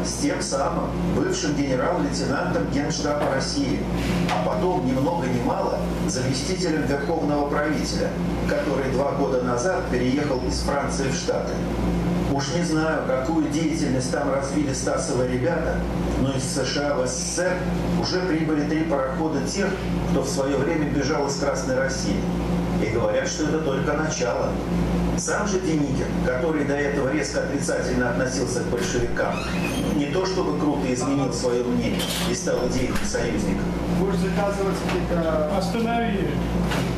с тем самым бывшим генерал-лейтенантом Генштаба России, а потом, ни много ни мало, заместителем верховного правителя, который 2 года назад переехал из Франции в Штаты. Уж не знаю, какую деятельность там развили Стасовы ребята, но из США в СССР уже прибыли 3 парохода тех, кто в свое время бежал из Красной России. И говорят, что это только начало. Сам же Деникин, который до этого резко отрицательно относился к большевикам, не то чтобы круто изменил свое мнение и стал идейным союзником. Будешь заказывать какие-то... Останови.